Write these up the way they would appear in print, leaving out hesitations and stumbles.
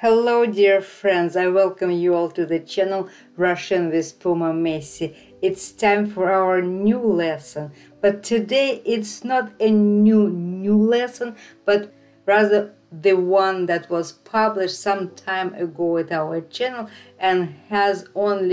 Hello dear friends, I welcome you all to the channel Russian with Puma Messi. It's time for our new lesson, but today it's not a new lesson, but rather the one that was published some time ago at our channel and has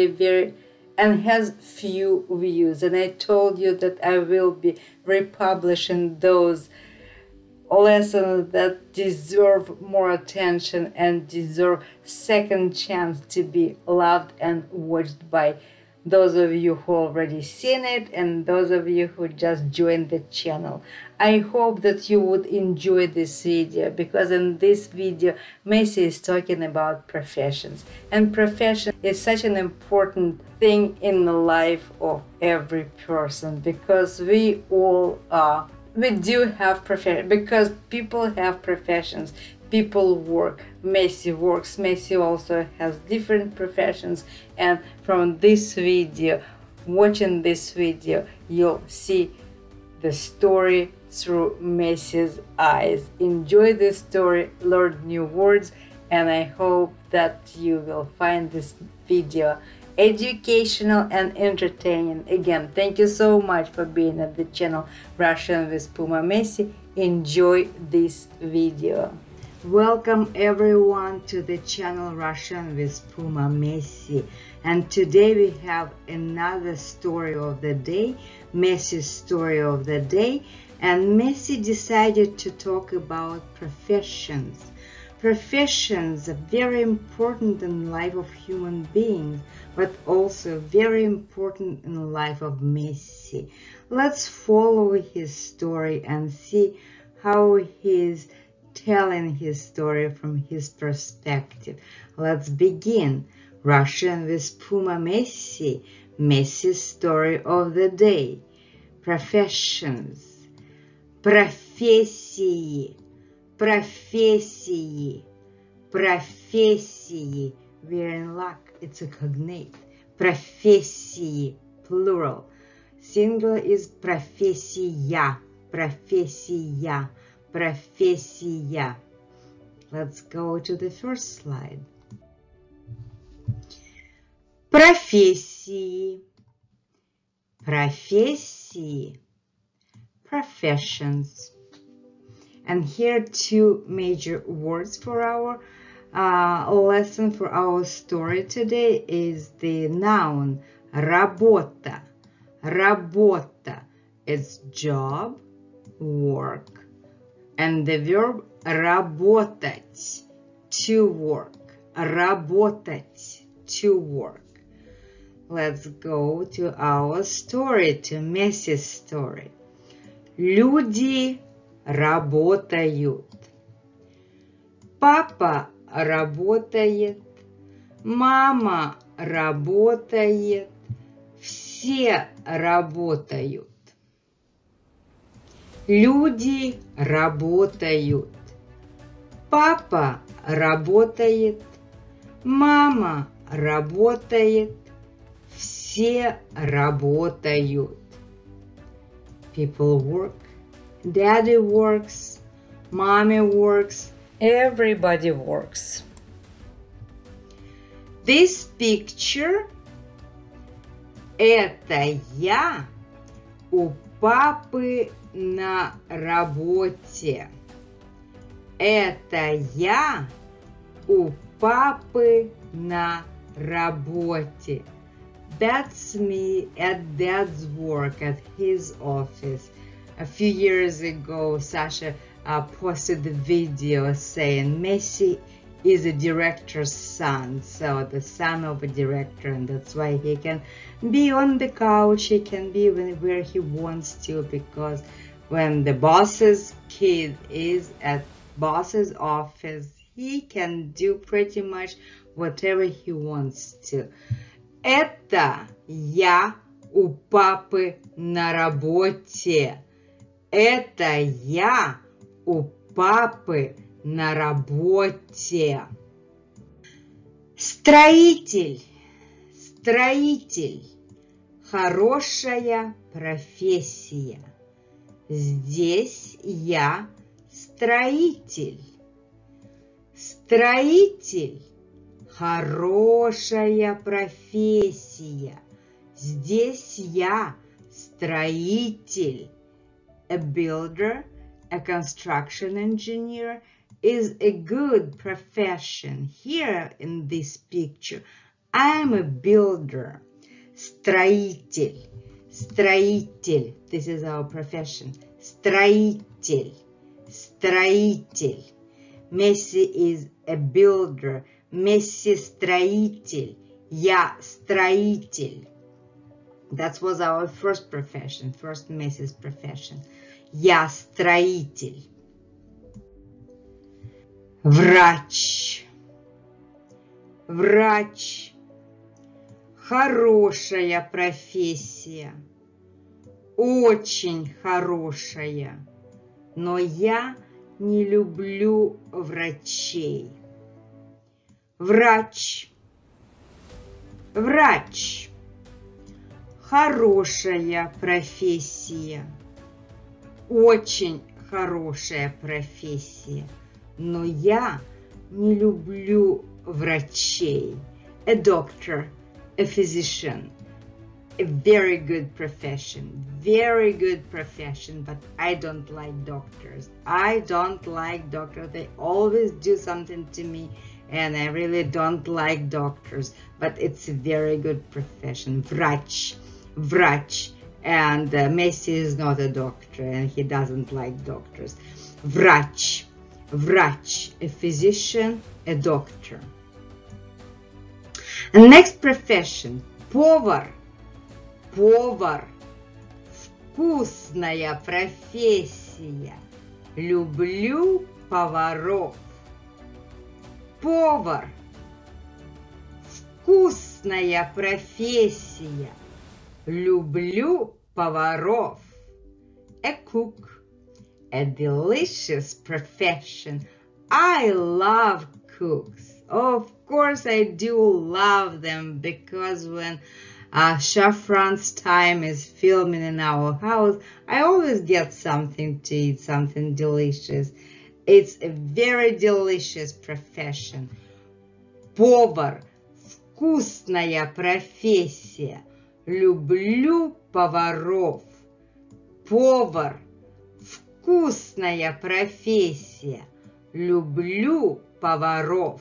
few views. And I told you that I will be republishing those lessons that deserve more attention and deserve second chance to be loved and watched by those of you who already seen it and those of you who just joined the channel. I hope that you would enjoy this video, because in this video Messi is talking about professions, and profession is such an important thing in the life of every person, because we do have profession, because people have professions, people work. Messi works. Messi also has different professions, and from this video, watching this video, you'll see the story through Messi's eyes. Enjoy this story, learn new words, and I hope that you will find this video educational and entertaining. Again, thank you so much for being at the channel Russian with Puma Messi. Enjoy this video. Welcome everyone to the channel Russian with Puma Messi, and today we have another story of the day, Messi's story of the day. And Messi decided to talk about professions. Professions are very important in the life of human beings, but also very important in the life of Messi. Let's follow his story and see how he's telling his story from his perspective. Let's begin. Russian with Puma Messi, Messi's story of the day. Professions. Профессии. Профессии. Профессии. We're in luck. It's a cognate. Профессии. Plural. Singular is профессия. Профессия. Профессия. Let's go to the first slide. Профессии. Профессии. Professions. And here two major words for our lesson, for our story today, is the noun работа. Работа is job, work, and the verb работать, to work. Работать, to work. Let's go to our story, to Messi's story. Люди работают. Папа работает, мама работает, все работают. Люди работают. Папа работает, мама работает, все работают. People work, daddy works, mommy works, everybody works. This picture – это я у папы на работе. Это я у папы на работе. That's me at Dad's work at his office. A few years ago, Sasha posted the video saying Messi is a director's son, so the son of a director, and that's why he can be on the couch, he can be where he wants to, because when the boss's kid is at boss's office, he can do pretty much whatever he wants to. Это я у папы на работе. Это я у папы на работе. Строитель. Строитель. Хорошая профессия. Здесь я строитель. Строитель – хорошая профессия. Здесь я строитель. A builder, a construction engineer is a good profession. Here in this picture, I'm a builder. Строитель. Строитель. This is our profession. Строитель. Строитель. Messi is a builder. Messi строитель. Я строитель. That was our first profession, first Messi's profession. Я строитель. Врач. Врач. Хорошая профессия. Очень хорошая. Но я не люблю врачей. Врач. Врач. Хорошая профессия. Очень хорошая профессия. Но я не люблю врачей. A doctor, a physician. A very good profession. Very good profession, but I don't like doctors. I don't like doctors. They always do something to me, and I really don't like doctors. But it's a very good profession. Врач. Врач. And Messi is not a doctor, and he doesn't like doctors. Врач. Врач. A physician, a doctor. Next profession. Повар. Повар. Вкусная профессия. Люблю поваров. Повар. Вкусная профессия. Люблю поваров. A cook. A delicious profession. I love cooks. Of course I do love them, because when Chef Fran's time is filming in our house, I always get something to eat, something delicious. It's a very delicious profession. Повар. Вкусная профессия. Люблю поваров. Повар. Вкусная профессия. Люблю поваров.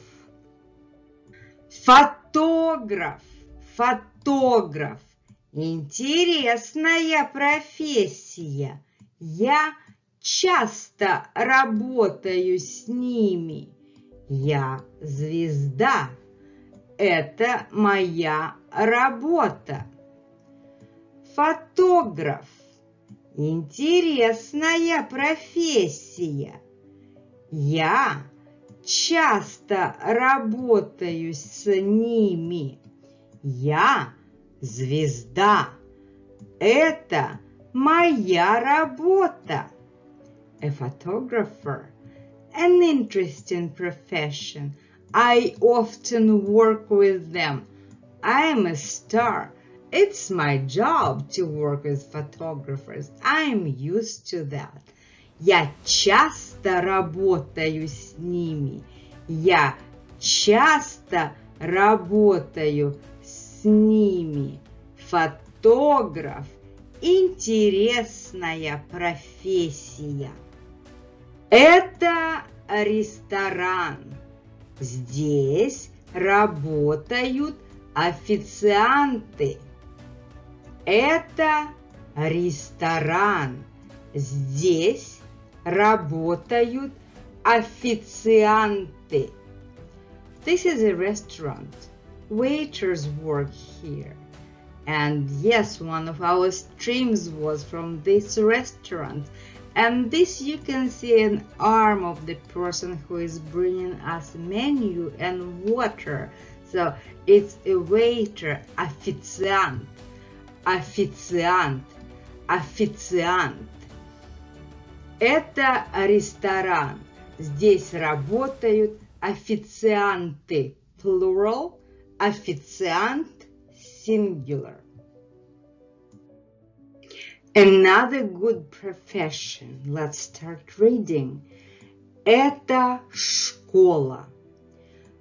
Фотограф. Фотограф. Интересная профессия. Я часто работаю с ними. Я звезда. Это моя работа. Фотограф. Интересная профессия. Я часто работаю с ними. Я звезда. Это моя работа. A photographer. An interesting profession. I often work with them. I'm a star. It's my job to work with photographers. I'm used to that. Я часто работаю с ними. Я часто работаю с ними. Фотограф. Интересная профессия. Это ресторан. Здесь работают официанты. Это ресторан. Здесь работают официанты. This is a restaurant. Waiters work here. And yes, one of our streams was from this restaurant. And this you can see an arm of the person who is bringing us menu and water. So it's a waiter, официант, официант, официант. Это ресторан. Здесь работают официанты. Plural, официант, singular. Another good profession. Let's start reading. Это школа.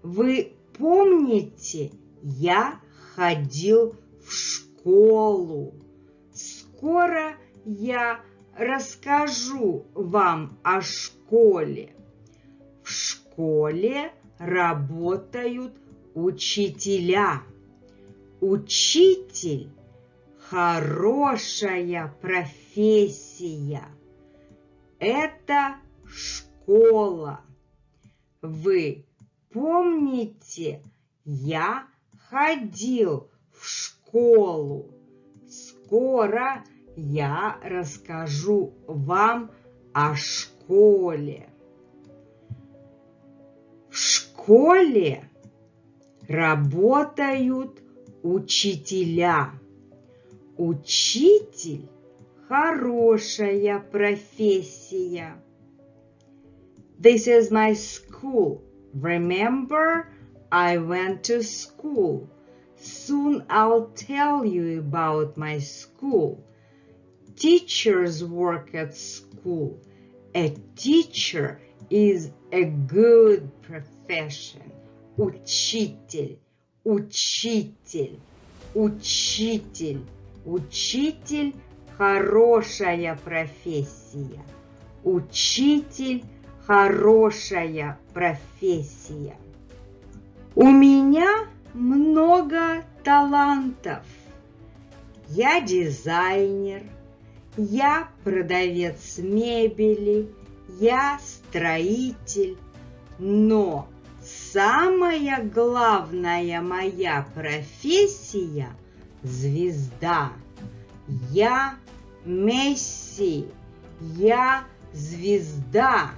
Вы помните, я ходил в школу. Скоро я расскажу вам о школе. В школе работают учителя. Учитель – хорошая профессия. Это школа. Вы помните, я ходил в школу. Скоро я расскажу вам о школе. В школе работают учителя. Учитель – хорошая профессия. This is my school. Remember, I went to school. Soon I'll tell you about my school. Teachers work at school. A teacher is a good profession. Учитель, учитель, учитель, учитель – хорошая профессия. Учитель – хорошая профессия. У меня много талантов. Я дизайнер, я продавец мебели, я строитель, но самая главная моя профессия – звезда. Я Месси, я звезда.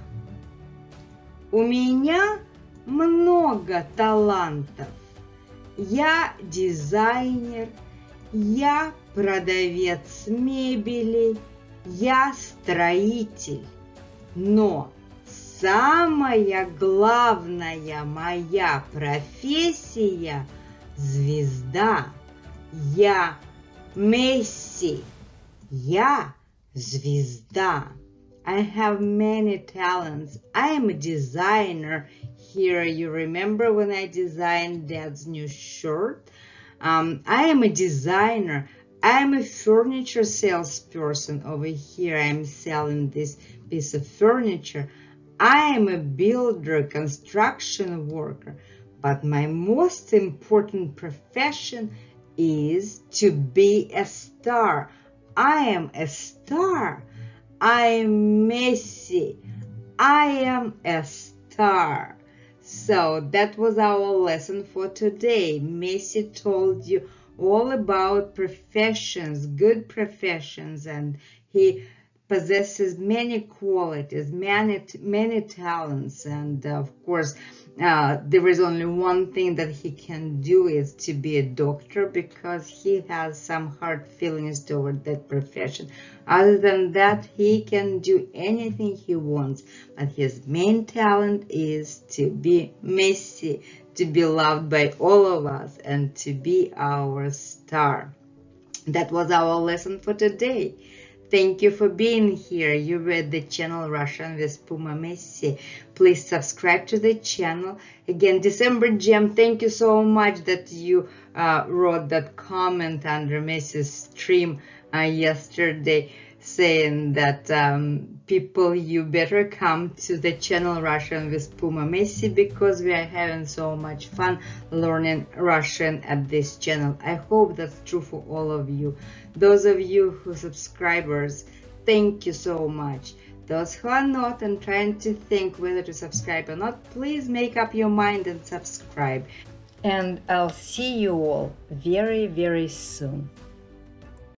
У меня много талантов. Я дизайнер, я продавец мебели, я строитель. Но самая главная моя профессия – звезда. Я Месси, я звезда. I have many talents. I am a designer. Here, you remember when I designed Dad's new shirt? I am a designer. I am a furniture salesperson. Over here, I am selling this piece of furniture. I am a builder, construction worker. But my most important profession is to be a star. I am a star. I am Messi. I am a star. So that was our lesson for today. Messi told you all about professions, good professions, and he possesses many qualities, many talents, and of course there is only one thing that he can do is to be a doctor, because he has some hard feelings toward that profession. Other than that, he can do anything he wants, but his main talent is to be Messi, to be loved by all of us, and to be our star. That was our lesson for today. Thank you for being here. You read the channel Russian with Puma Messi. Please subscribe to the channel. Again, December Gem, thank you so much that you wrote that comment under Messi's stream yesterday, saying that people, you better come to the channel Russian with Puma Messi, because we are having so much fun learning Russian at this channel. I hope that's true for all of you. Those of you who are subscribers, thank you so much. Those who are not and trying to think whether to subscribe or not, please make up your mind and subscribe. And I'll see you all very, very soon.